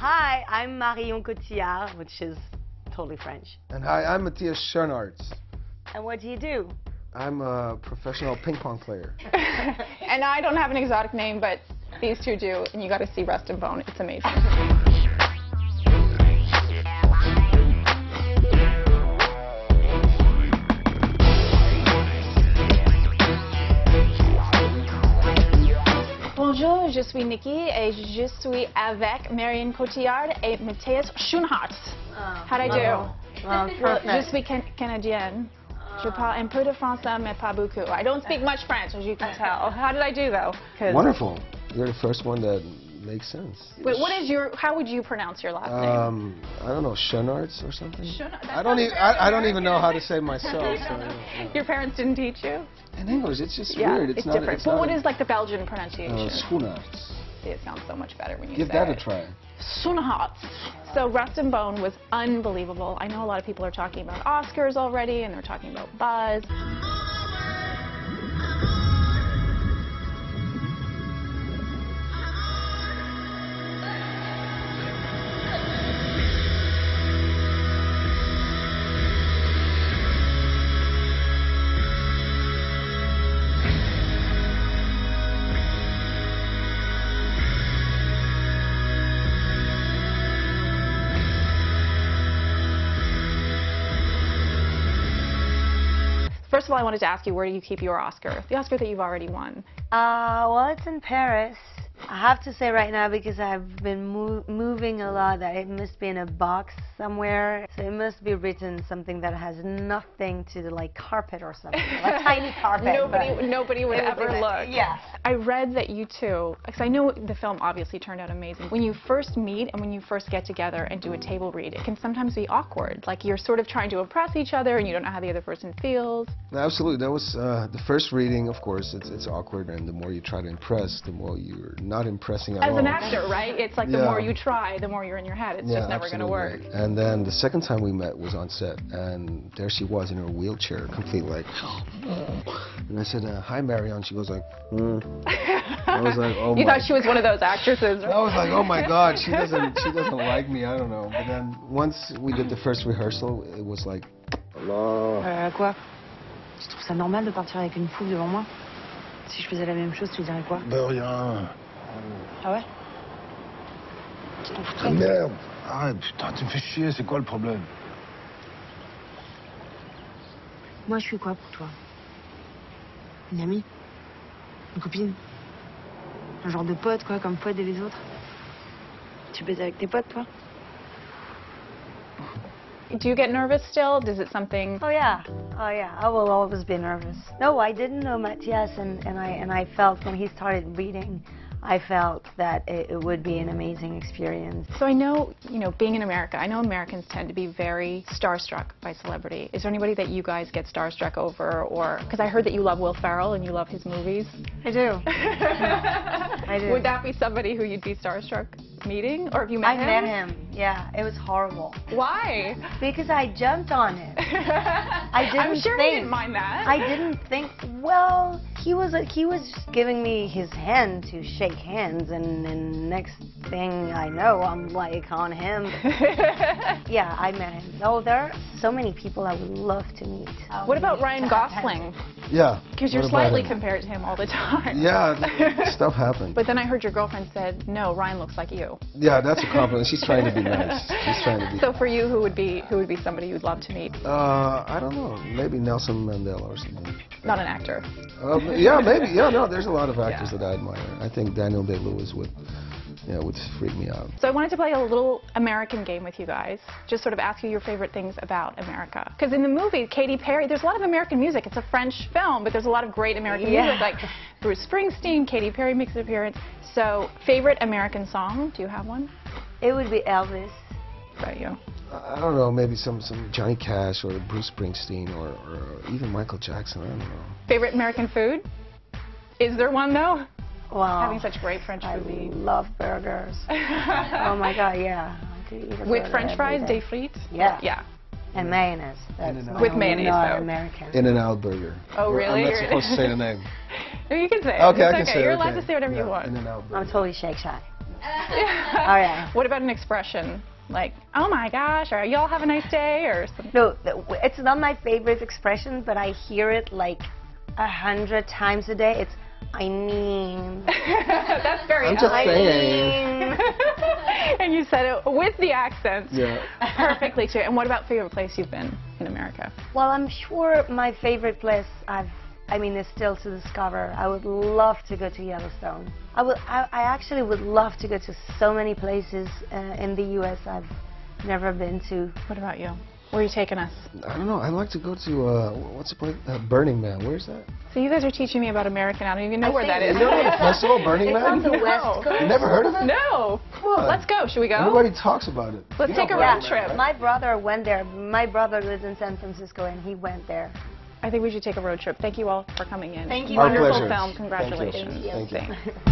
Hi, I'm Marion Cotillard, which is totally French. And hi, I'm Matthias Schoenaerts. And what do? I'm a professional ping pong player. And I don't have an exotic name, but these two do, and you got to see Rust and Bone. It's amazing. Bonjour, je suis Nikki et je suis avec Marion Cotillard et Matthias Schoenaerts. How'd I do? Well, perfect. Je suis canadienne. Je parle un peu de français, mais pas beaucoup. I don't speak much French, as you can tell. How did I do, though? Wonderful. You're the first one that makes sense. Wait, how would you pronounce your last name? I don't know, Schoenaerts or something? I don't even know how to say myself. So, yeah. Your parents didn't teach you? In English, it's just Yeah, weird. it's different. Well, what is like the Belgian pronunciation? Schoenaerts. See, it sounds so much better when you Give say that it. a try. Schoenaerts. So Rust and Bone was unbelievable. I know a lot of people are talking about Oscars already, and they're talking about buzz. First of all, I wanted to ask you, where do you keep your Oscar? The Oscar that you've already won. Well, it's in Paris. I have to say right now, because I've been moving a lot, that it must be in a box somewhere. So it must be written something that has nothing to do, like carpet or something, like tiny carpet. Nobody would ever look. Yeah. I read that you two, because I know the film obviously turned out amazing. When you first meet and when you first get together and do a table read, it can sometimes be awkward. Like you're sort of trying to impress each other and you don't know how the other person feels. Absolutely. That was the first reading, of course, it's awkward, and the more you try to impress, the more you're not impressing at all. As an actor, right? It's like the more you try, the more you're in your head. It's just never going to work. And then the second time we met was on set, and there she was in her wheelchair, complete like, and I said, hi, Marion. She goes like, I was like, oh You my. thought she was one of those actresses, right? I was like, oh my God, she doesn't like me, I don't know. But then once we did the first rehearsal, it was like, hello. Quoi? Tu trouves ça normal de partir avec une foule devant moi? Si je faisais la même chose, tu dirais quoi? Ben rien. Ah ouais? Tu t'en foutrais? Merde. Arrête, putain, tu me fais chier, c'est quoi le problème? Moi, je suis quoi pour toi? Une amie? Une copine? Un genre de pote, quoi, comme Fouad et les autres? Tu baises avec tes potes, toi? Do you get nervous still? Is it something? Oh yeah. I will always be nervous. No, I didn't know Matthias, and I felt when he started reading, I felt that it would be an amazing experience. So I know, being in America, I know Americans tend to be very starstruck by celebrity. Is there anybody that you guys get starstruck over, or because I heard that you love Will Ferrell and you love his movies? I do. I do. Would that be somebody who you'd be starstruck meeting, or have you met him? I met him. Yeah, it was horrible. Why? Because I jumped on it. I didn't I'm sure think. he didn't mind that. I didn't think. Well, he was giving me his hand to shake hands, and next thing I know, I'm like on him. Yeah, I met him. Oh, there are so many people I would love to meet. What about Ryan Gosling? Yeah. Because you're slightly compared to him all the time. Yeah, stuff happened. But then I heard your girlfriend said, no, Ryan looks like you. Yeah, that's a compliment. She's trying to be nice. She's trying to be. So for you, who would be somebody you'd love to meet? I don't know. Maybe Nelson Mandela or something. Not an actor. Yeah, maybe. Yeah, no, there's a lot of actors that I admire. I think Daniel Day-Lewis would freak me out. So I wanted to play a little American game with you guys. Just sort of ask you your favorite things about America. Because in the movie, Katy Perry, there's a lot of American music. It's a French film, but there's a lot of great American music, like Bruce Springsteen, Katy Perry makes an appearance. So, favorite American song? Do you have one? It would be Elvis. What about you? I don't know, maybe some Johnny Cash or Bruce Springsteen or even Michael Jackson, I don't know. Favorite American food? Is there one, though? Wow. Having such great French I cuisine. love burgers. Oh my God, yeah. I could eat a With burger French fries, every des day. frites? Yeah. Yeah. And mayonnaise. That's With mayonnaise, though. American. In-N-Out Burger. Oh, really? I'm not supposed to say the name. No, you can say it. Okay, It's I can say it. You're Okay. allowed to say whatever you want. In-N-Out Burger. I'm totally Shake Shack. Oh, yeah. What about an expression? Like, oh my gosh, or y'all have a nice day, or something? No, it's not my favorite expression, but I hear it like 100 times a day. It's, I mean. That's very I'm just I saying. mean. And you said it with the accent. Yeah. Perfectly too. And what about favorite place you've been in America? Well, I'm sure my favorite place is still to discover. I would love to go to Yellowstone. I actually would love to go to so many places in the U.S. I've never been to. What about you? Where are you taking us? I don't know. I'd like to go to, what's the place? Burning Man. Where's that? So you guys are teaching me about America. I don't even know I where that think- is. You know the festival, Burning It's on Man? the West Coast. You never heard of it? No. on. Let's go. Should we go? Everybody talks about it. Let's You take know a Burning road Man, trip. right? My brother went there. My brother lives in San Francisco, and he went there. I think we should take a road trip. Thank you all for coming in. Thank you. Our Wonderful pleasure. film. Congratulations. Thank you. Thank you.